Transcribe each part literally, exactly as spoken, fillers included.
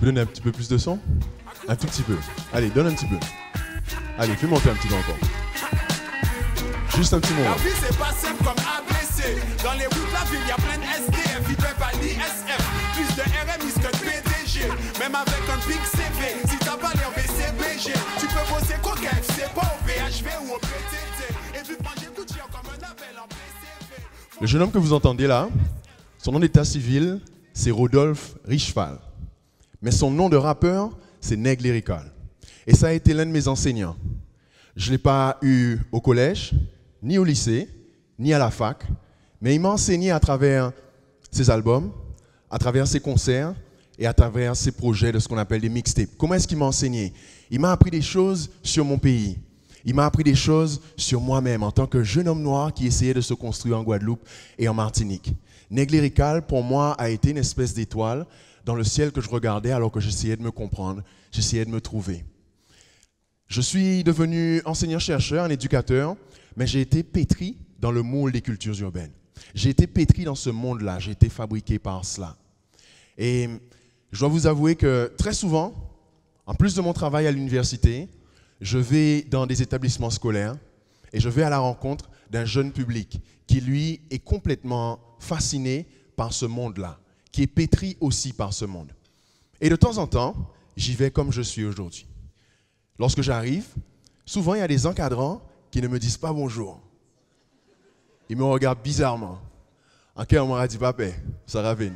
peux donner un petit peu plus de son? Un tout petit peu. Allez, donne un petit peu. Allez, fais monter un petit peu encore. Juste un petit moment. La vie c'est pas simple comme A B C. Dans les routes de la ville, y a plein de S D F. Ils peuvent à l'I S F. Plus de R M I que de P D G. Même avec un big C V. Si t'as pas l'air B C B G, tu peux bosser qu'au K F C, pas au P H V ou au P T T. Et vu que j'écoute, j'ai comme un appel en P C V. Le jeune homme que vous entendez là, son nom d'état civil, c'est Rodolphe Richval. Mais son nom de rappeur, c'est Neg Lyrical. Et ça a été l'un de mes enseignants. Je ne l'ai pas eu au collège, ni au lycée, ni à la fac, mais il m'a enseigné à travers ses albums, à travers ses concerts et à travers ses projets de ce qu'on appelle des mixtapes. Comment est-ce qu'il m'a enseigné? Il m'a appris des choses sur mon pays. Il m'a appris des choses sur moi-même en tant que jeune homme noir qui essayait de se construire en Guadeloupe et en Martinique. Neg Lyrical, pour moi, a été une espèce d'étoile dans le ciel que je regardais alors que j'essayais de me comprendre, j'essayais de me trouver. Je suis devenu enseignant-chercheur, un éducateur, mais j'ai été pétri dans le moule des cultures urbaines. J'ai été pétri dans ce monde-là, j'ai été fabriqué par cela. Et je dois vous avouer que très souvent, en plus de mon travail à l'université, je vais dans des établissements scolaires et je vais à la rencontre d'un jeune public qui, lui, est complètement fasciné par ce monde-là, qui est pétri aussi par ce monde. Et de temps en temps, j'y vais comme je suis aujourd'hui. Lorsque j'arrive, souvent il y a des encadrants qui ne me disent pas bonjour. Ils me regardent bizarrement. En quel moment on m'a dit papa, ça ravine.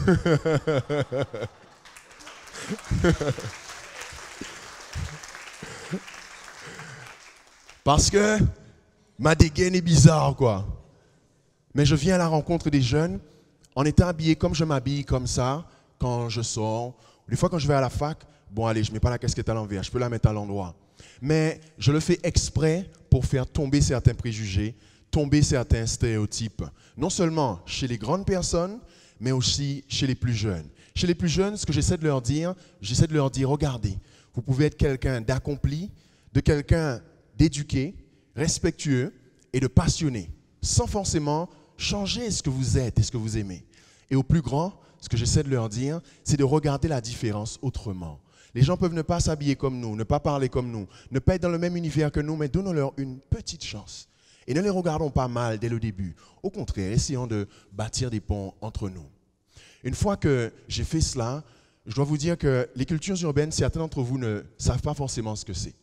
Parce que ma dégaine est bizarre, quoi. Mais je viens à la rencontre des jeunes en étant habillé comme je m'habille comme ça quand je sors. Des fois quand je vais à la fac, bon allez, je ne mets pas la casquette à l'envers, je peux la mettre à l'endroit. Mais je le fais exprès pour faire tomber certains préjugés, tomber certains stéréotypes. Non seulement chez les grandes personnes, mais aussi chez les plus jeunes. Chez les plus jeunes, ce que j'essaie de leur dire, j'essaie de leur dire, regardez, vous pouvez être quelqu'un d'accompli, de quelqu'un d'éduqué, respectueux et de passionné, sans forcément changer ce que vous êtes et ce que vous aimez. Et aux plus grands, ce que j'essaie de leur dire, c'est de regarder la différence autrement. Les gens peuvent ne pas s'habiller comme nous, ne pas parler comme nous, ne pas être dans le même univers que nous, mais donnons-leur une petite chance. Et ne les regardons pas mal dès le début. Au contraire, essayons de bâtir des ponts entre nous. Une fois que j'ai fait cela, je dois vous dire que les cultures urbaines, certains d'entre vous ne savent pas forcément ce que c'est.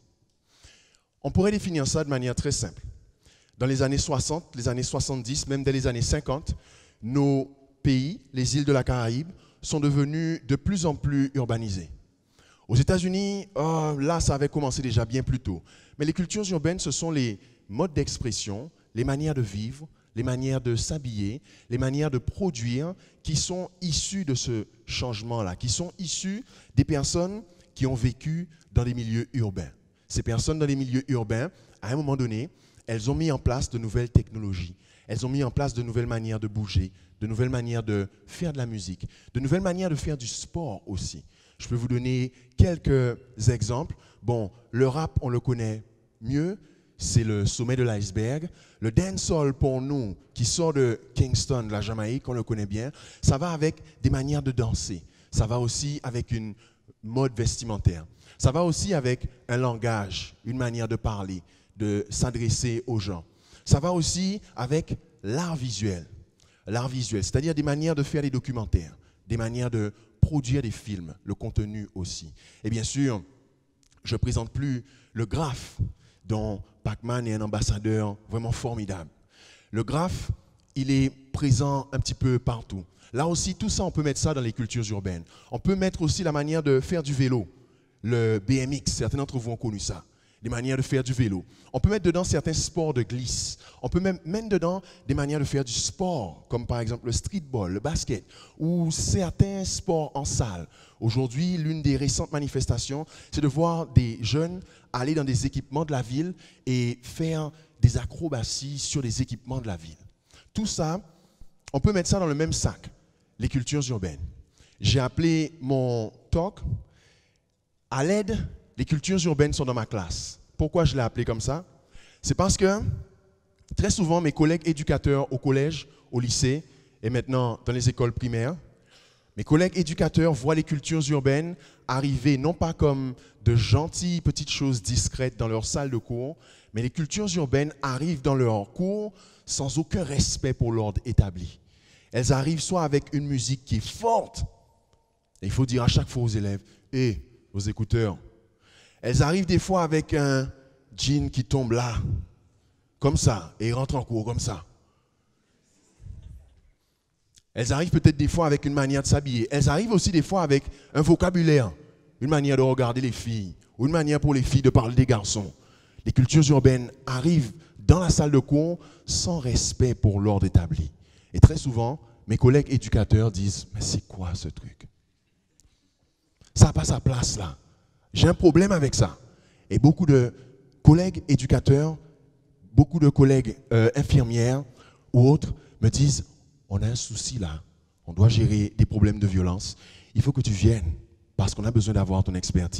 On pourrait définir ça de manière très simple. Dans les années soixante, les années soixante-dix, même dès les années cinquante, nos pays, les îles de la Caraïbe, sont devenus de plus en plus urbanisés. Aux États-Unis, oh, là, ça avait commencé déjà bien plus tôt. Mais les cultures urbaines, ce sont les modes d'expression, les manières de vivre, les manières de s'habiller, les manières de produire qui sont issues de ce changement-là, qui sont issues des personnes qui ont vécu dans les milieux urbains. Ces personnes dans les milieux urbains, à un moment donné, elles ont mis en place de nouvelles technologies, elles ont mis en place de nouvelles manières de bouger, de nouvelles manières de faire de la musique, de nouvelles manières de faire du sport aussi. Je peux vous donner quelques exemples. Bon, le rap, on le connaît mieux, c'est le sommet de l'iceberg. Le dancehall pour nous, qui sort de Kingston, de la Jamaïque, on le connaît bien, ça va avec des manières de danser. Ça va aussi avec une mode vestimentaire. Ça va aussi avec un langage, une manière de parler, de s'adresser aux gens. Ça va aussi avec l'art visuel. L'art visuel, c'est-à-dire des manières de faire des documentaires, des manières de produire des films, le contenu aussi. Et bien sûr, je ne présente plus le graphe, dont Pac-Man est un ambassadeur vraiment formidable. Le graphe, il est présent un petit peu partout. Là aussi, tout ça, on peut mettre ça dans les cultures urbaines. On peut mettre aussi la manière de faire du vélo, le B M X, certains d'entre vous ont connu ça. Des manières de faire du vélo. On peut mettre dedans certains sports de glisse. On peut même mettre dedans des manières de faire du sport, comme par exemple le streetball, le basket, ou certains sports en salle. Aujourd'hui, l'une des récentes manifestations, c'est de voir des jeunes aller dans des équipements de la ville et faire des acrobaties sur des équipements de la ville. Tout ça, on peut mettre ça dans le même sac, les cultures urbaines. J'ai appelé mon talk « À l'aide ». Les cultures urbaines sont dans ma classe. Pourquoi je l'ai appelé comme ça? C'est parce que très souvent, mes collègues éducateurs au collège, au lycée et maintenant dans les écoles primaires Mes collègues éducateurs voient les cultures urbaines arriver non pas comme de gentilles petites choses discrètes dans leur salle de cours, mais les cultures urbaines arrivent dans leur cours sans aucun respect pour l'ordre établi. Elles arrivent soit avec une musique qui est forte, et il faut dire à chaque fois aux élèves, « Hé, aux écouteurs ». Elles arrivent des fois avec un jean qui tombe là, comme ça, et ils rentrent en cours comme ça. Elles arrivent peut-être des fois avec une manière de s'habiller. Elles arrivent aussi des fois avec un vocabulaire, une manière de regarder les filles, ou une manière pour les filles de parler des garçons. Les cultures urbaines arrivent dans la salle de cours sans respect pour l'ordre établi. Et très souvent, mes collègues éducateurs disent « Mais c'est quoi ce truc? Ça n'a pas sa place là. J'ai un problème avec ça. » Et beaucoup de collègues éducateurs, beaucoup de collègues euh, infirmières ou autres me disent « On a un souci là, on doit gérer des problèmes de violence. Il faut que tu viennes parce qu'on a besoin d'avoir ton expertise. »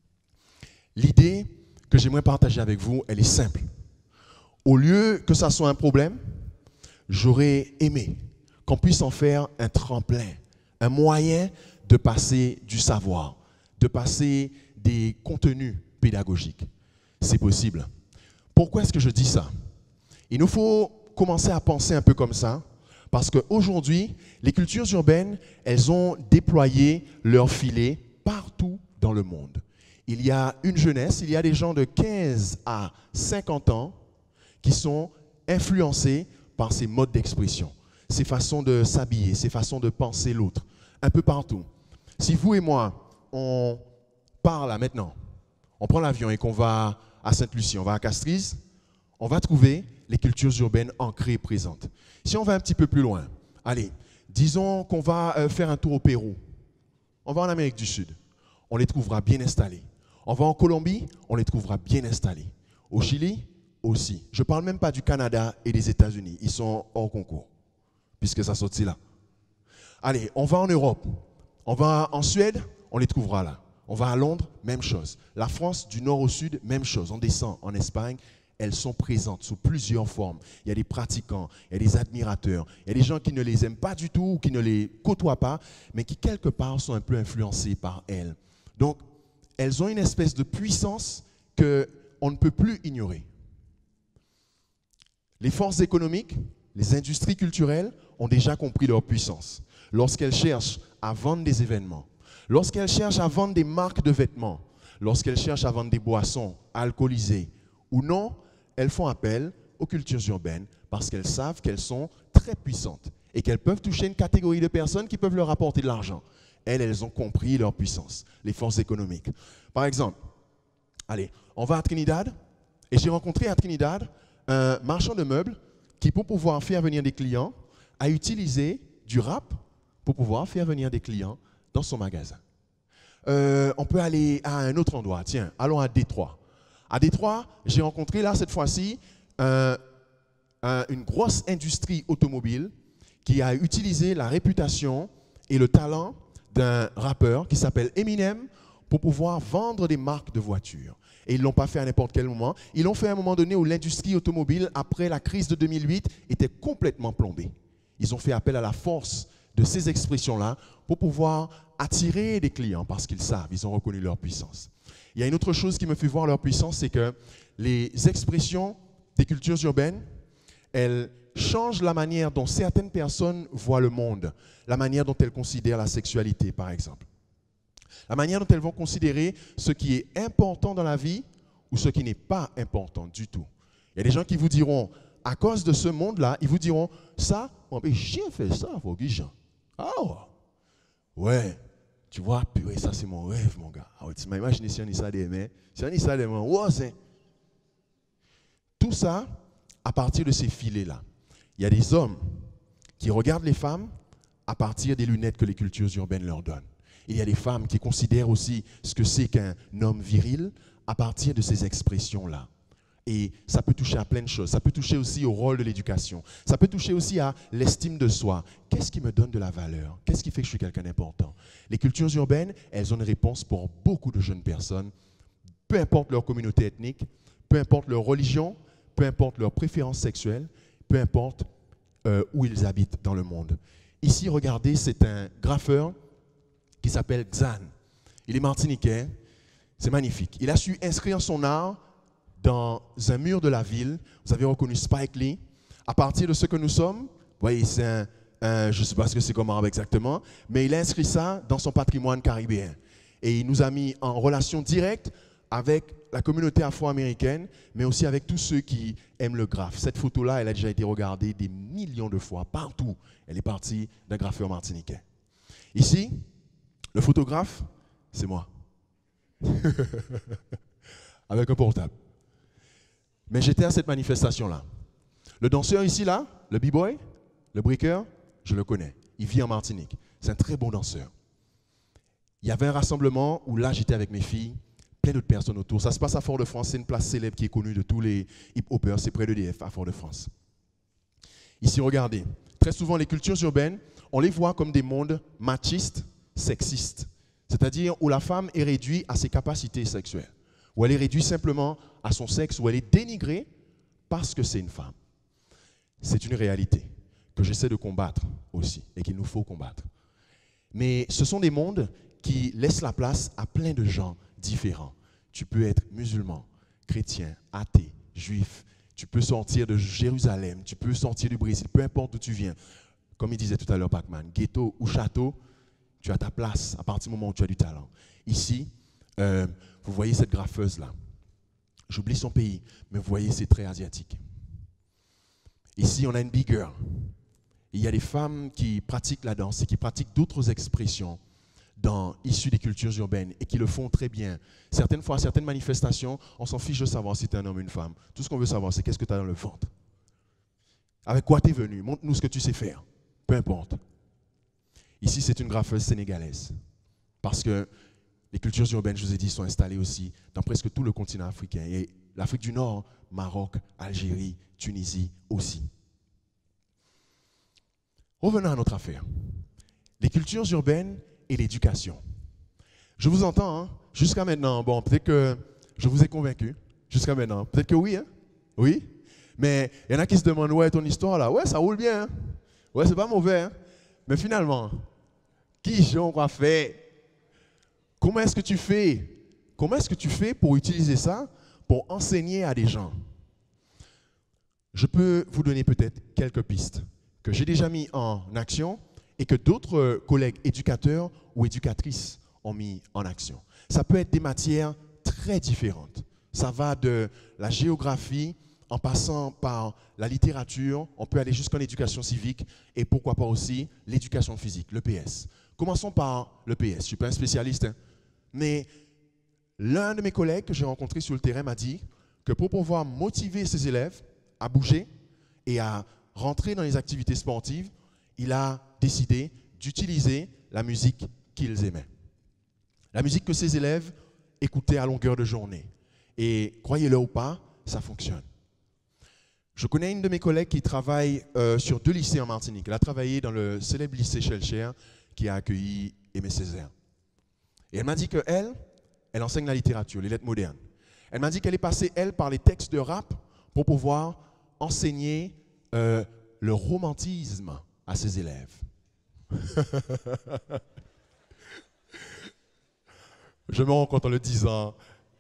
L'idée que j'aimerais partager avec vous, elle est simple. Au lieu que ça soit un problème, j'aurais aimé qu'on puisse en faire un tremplin, un moyen de passer du savoir, de passer des contenus pédagogiques. C'est possible. Pourquoi est-ce que je dis ça? Il nous faut commencer à penser un peu comme ça, parce qu'aujourd'hui, les cultures urbaines, elles ont déployé leur filet partout dans le monde. Il y a une jeunesse, il y a des gens de quinze à cinquante ans qui sont influencés par ces modes d'expression, ces façons de s'habiller, ces façons de penser l'autre, un peu partout. Si vous et moi, on part là maintenant, on prend l'avion et qu'on va à Sainte-Lucie, on va à Castries, on va trouver les cultures urbaines ancrées et présentes. Si on va un petit peu plus loin, allez, disons qu'on va euh, faire un tour au Pérou, on va en Amérique du Sud, on les trouvera bien installés. On va en Colombie, on les trouvera bien installés. Au Chili, aussi. Je ne parle même pas du Canada et des États-Unis, ils sont hors concours, puisque ça sortit là. Allez, on va en Europe, on va en Suède, on les trouvera là. On va à Londres, même chose. La France, du nord au sud, même chose. On descend en Espagne, elles sont présentes sous plusieurs formes. Il y a des pratiquants, il y a des admirateurs, il y a des gens qui ne les aiment pas du tout ou qui ne les côtoient pas, mais qui quelque part sont un peu influencés par elles. Donc, elles ont une espèce de puissance qu'on ne peut plus ignorer. Les forces économiques, les industries culturelles ont déjà compris leur puissance. Lorsqu'elles cherchent à vendre des événements, lorsqu'elles cherchent à vendre des marques de vêtements, lorsqu'elles cherchent à vendre des boissons alcoolisées ou non, elles font appel aux cultures urbaines parce qu'elles savent qu'elles sont très puissantes et qu'elles peuvent toucher une catégorie de personnes qui peuvent leur apporter de l'argent. Elles, elles ont compris leur puissance, les forces économiques. Par exemple, allez, on va à Trinidad et j'ai rencontré à Trinidad un marchand de meubles qui, pour pouvoir faire venir des clients, a utilisé du rap pour pouvoir faire venir des clients dans son magasin. Euh, on peut aller à un autre endroit. Tiens, allons à Détroit. À Détroit, j'ai rencontré là, cette fois-ci, un, un, une grosse industrie automobile qui a utilisé la réputation et le talent d'un rappeur qui s'appelle Eminem pour pouvoir vendre des marques de voitures. Et ils ne l'ont pas fait à n'importe quel moment. Ils l'ont fait à un moment donné où l'industrie automobile, après la crise de deux mille huit, était complètement plombée. Ils ont fait appel à la force de ces expressions-là pour pouvoir attirer des clients parce qu'ils savent, ils ont reconnu leur puissance. Il y a une autre chose qui me fait voir leur puissance, c'est que les expressions des cultures urbaines, elles changent la manière dont certaines personnes voient le monde, la manière dont elles considèrent la sexualité, par exemple. La manière dont elles vont considérer ce qui est important dans la vie ou ce qui n'est pas important du tout. Il y a des gens qui vous diront, à cause de ce monde-là, ils vous diront, ça, on peut chien faire ça, vos gens. Ah ouais, tu vois, purée, ça c'est mon rêve, mon gars. Ah ouais, tu m'imagines si on y ça des mains, si on y ça des mains, ouais, c'est. Tout ça, à partir de ces filets-là. Il y a des hommes qui regardent les femmes à partir des lunettes que les cultures urbaines leur donnent. Il y a des femmes qui considèrent aussi ce que c'est qu'un homme viril à partir de ces expressions-là. Et ça peut toucher à plein de choses. Ça peut toucher aussi au rôle de l'éducation. Ça peut toucher aussi à l'estime de soi. Qu'est-ce qui me donne de la valeur? Qu'est-ce qui fait que je suis quelqu'un d'important? Les cultures urbaines, elles ont une réponse pour beaucoup de jeunes personnes, peu importe leur communauté ethnique, peu importe leur religion, peu importe leurs préférences sexuelles, peu importe euh, où ils habitent dans le monde. Ici, regardez, c'est un graffeur qui s'appelle Xan. Il est martiniquais, c'est magnifique. Il a su inscrire son art dans un mur de la ville. Vous avez reconnu Spike Lee. À partir de ce que nous sommes, vous voyez, c'est un, un, je ne sais pas ce que c'est comme arabe exactement, mais il a inscrit ça dans son patrimoine caribéen. Et il nous a mis en relation directe avec la communauté afro-américaine, mais aussi avec tous ceux qui aiment le graphe. Cette photo-là, elle a déjà été regardée des millions de fois, partout. Elle est partie d'un graffeur martiniquais. Ici, le photographe, c'est moi. Avec un portable. Mais j'étais à cette manifestation-là. Le danseur ici, là, le b-boy, le breaker, je le connais. Il vit en Martinique. C'est un très bon danseur. Il y avait un rassemblement où là, j'étais avec mes filles, plein d'autres personnes autour. Ça se passe à Fort-de-France, c'est une place célèbre qui est connue de tous les hip-hoppers, c'est près de d'E D F, à Fort-de-France. Ici, regardez, très souvent, les cultures urbaines, on les voit comme des mondes machistes, sexistes. C'est-à-dire où la femme est réduite à ses capacités sexuelles, où elle est réduite simplement à son sexe, où elle est dénigrée parce que c'est une femme. C'est une réalité que j'essaie de combattre aussi et qu'il nous faut combattre. Mais ce sont des mondes qui laissent la place à plein de gens différents. Tu peux être musulman, chrétien, athée, juif, tu peux sortir de Jérusalem, tu peux sortir du Brésil, peu importe d'où tu viens. Comme il disait tout à l'heure Pac-Man, ghetto ou château, tu as ta place à partir du moment où tu as du talent. Ici, euh, vous voyez cette graffeuse-là. J'oublie son pays, mais vous voyez ses traits asiatiques. Ici, on a une big girl. Il y a des femmes qui pratiquent la danse et qui pratiquent d'autres expressions dans, issues des cultures urbaines et qui le font très bien. Certaines fois, à certaines manifestations, on s'en fiche de savoir si tu es un homme ou une femme. Tout ce qu'on veut savoir, c'est qu'est-ce que tu as dans le ventre. Avec quoi tu es venu? Montre-nous ce que tu sais faire. Peu importe. Ici, c'est une graffeuse sénégalaise. Parce que les cultures urbaines, je vous ai dit, sont installées aussi dans presque tout le continent africain. Et l'Afrique du Nord, Maroc, Algérie, Tunisie aussi. Revenons à notre affaire. Les cultures urbaines et l'éducation. Je vous entends, hein? Jusqu'à maintenant. Bon, peut-être que je vous ai convaincu. Jusqu'à maintenant. Peut-être que oui, hein? Oui. Mais il y en a qui se demandent, ouais, ton histoire là, ouais, ça roule bien. Hein? Ouais, c'est pas mauvais. Hein? Mais finalement, qui j'en crois faire? Comment est-ce que tu fais? Comment est-ce que tu fais pour utiliser ça pour enseigner à des gens? Je peux vous donner peut-être quelques pistes que j'ai déjà mis en action et que d'autres collègues éducateurs ou éducatrices ont mis en action. Ça peut être des matières très différentes. Ça va de la géographie en passant par la littérature, on peut aller jusqu'en éducation civique et pourquoi pas aussi l'éducation physique, l'E P S. Commençons par l'E P S. Je ne suis pas un spécialiste, hein, mais l'un de mes collègues que j'ai rencontré sur le terrain m'a dit que pour pouvoir motiver ses élèves à bouger et à rentrer dans les activités sportives, il a décidé d'utiliser la musique qu'ils aimaient. La musique que ses élèves écoutaient à longueur de journée. Et croyez-le ou pas, ça fonctionne. Je connais une de mes collègues qui travaille euh, sur deux lycées en Martinique. Elle a travaillé dans le célèbre lycée Schellcher qui a accueilli Aimé Césaire. Et elle m'a dit qu'elle, elle enseigne la littérature, les lettres modernes. Elle m'a dit qu'elle est passée, elle, par les textes de rap pour pouvoir enseigner euh, le romantisme à ses élèves. Je me rends compte en le disant.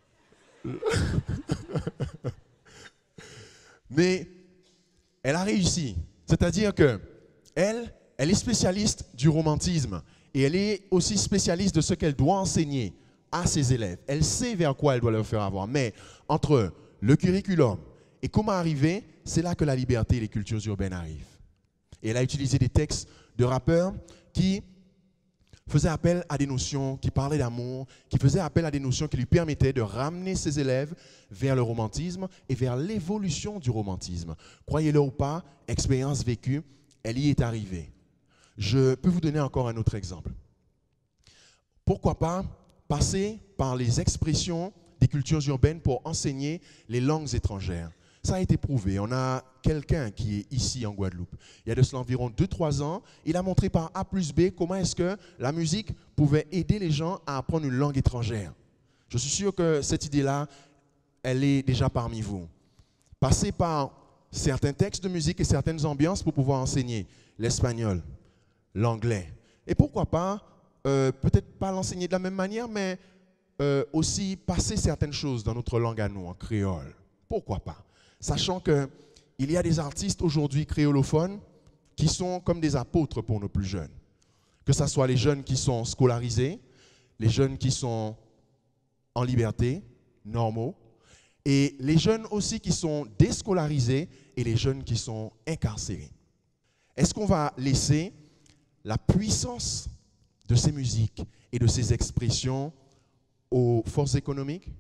Mais elle a réussi. C'est-à-dire que elle, elle est spécialiste du romantisme et elle est aussi spécialiste de ce qu'elle doit enseigner à ses élèves. Elle sait vers quoi elle doit leur faire avoir. Mais entre le curriculum et comment arriver, c'est là que la liberté et les cultures urbaines arrivent. Et elle a utilisé des textes de rappeurs qui faisaient appel à des notions, qui parlaient d'amour, qui faisaient appel à des notions qui lui permettaient de ramener ses élèves vers le romantisme et vers l'évolution du romantisme. Croyez-le ou pas, expérience vécue, elle y est arrivée. Je peux vous donner encore un autre exemple. Pourquoi pas passer par les expressions des cultures urbaines pour enseigner les langues étrangères? Ça a été prouvé. On a quelqu'un qui est ici en Guadeloupe. Il y a de cela environ deux trois ans, il a montré par A plus B comment est-ce que la musique pouvait aider les gens à apprendre une langue étrangère. Je suis sûr que cette idée-là, elle est déjà parmi vous. Passez par certains textes de musique et certaines ambiances pour pouvoir enseigner l'espagnol, l'anglais. Et pourquoi pas, euh, peut-être pas l'enseigner de la même manière, mais euh, aussi passer certaines choses dans notre langue à nous, en créole. Pourquoi pas? Sachant qu'il y a des artistes aujourd'hui créolophones qui sont comme des apôtres pour nos plus jeunes. Que ce soit les jeunes qui sont scolarisés, les jeunes qui sont en liberté, normaux, et les jeunes aussi qui sont déscolarisés et les jeunes qui sont incarcérés. Est-ce qu'on va laisser la puissance de ces musiques et de ces expressions aux forces économiques,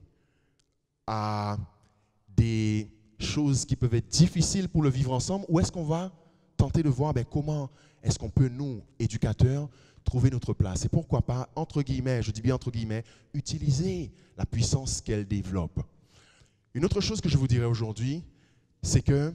à des choses qui peuvent être difficiles pour le vivre ensemble, ou est-ce qu'on va tenter de voir ben, comment est-ce qu'on peut, nous, éducateurs, trouver notre place? Et pourquoi pas, entre guillemets, je dis bien entre guillemets, utiliser la puissance qu'elle développe. Une autre chose que je vous dirais aujourd'hui, c'est que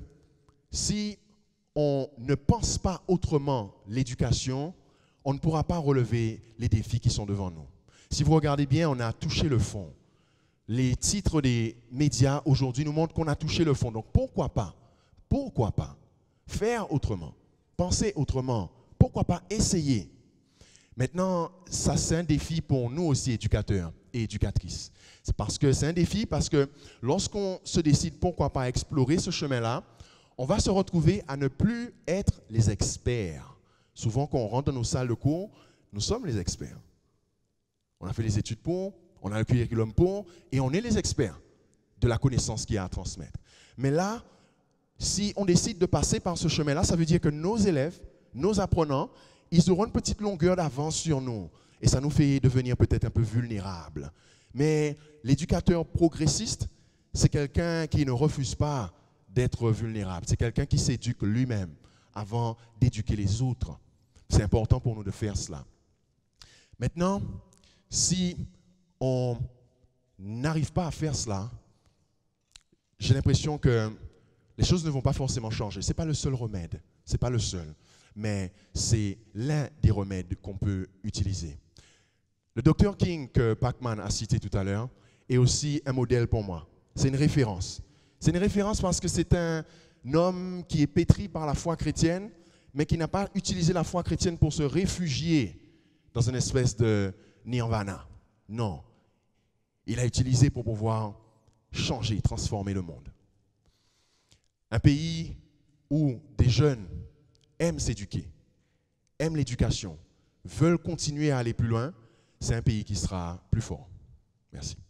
si on ne pense pas autrement l'éducation, on ne pourra pas relever les défis qui sont devant nous. Si vous regardez bien, on a touché le fond. Les titres des médias aujourd'hui nous montrent qu'on a touché le fond. Donc pourquoi pas, pourquoi pas faire autrement, penser autrement, pourquoi pas essayer? Maintenant, ça c'est un défi pour nous aussi, éducateurs et éducatrices. C'est parce que c'est un défi parce que lorsqu'on se décide pourquoi pas explorer ce chemin-là, on va se retrouver à ne plus être les experts. Souvent, quand on rentre dans nos salles de cours, nous sommes les experts. On a fait les études pour, on a le curriculum pour, et on est les experts de la connaissance qu'il y a à transmettre. Mais là, si on décide de passer par ce chemin-là, ça veut dire que nos élèves, nos apprenants, ils auront une petite longueur d'avance sur nous. Et ça nous fait devenir peut-être un peu vulnérables. Mais l'éducateur progressiste, c'est quelqu'un qui ne refuse pas d'être vulnérable. C'est quelqu'un qui s'éduque lui-même avant d'éduquer les autres. C'est important pour nous de faire cela. Maintenant, si on n'arrive pas à faire cela, j'ai l'impression que les choses ne vont pas forcément changer. Ce n'est pas le seul remède, ce n'est pas le seul, mais c'est l'un des remèdes qu'on peut utiliser. Le docteur King que Pacman a cité tout à l'heure est aussi un modèle pour moi. C'est une référence. C'est une référence parce que c'est un homme qui est pétri par la foi chrétienne, mais qui n'a pas utilisé la foi chrétienne pour se réfugier dans une espèce de nirvana. Non. Il a utilisé pour pouvoir changer, transformer le monde. Un pays où des jeunes aiment s'éduquer, aiment l'éducation, veulent continuer à aller plus loin, c'est un pays qui sera plus fort. Merci.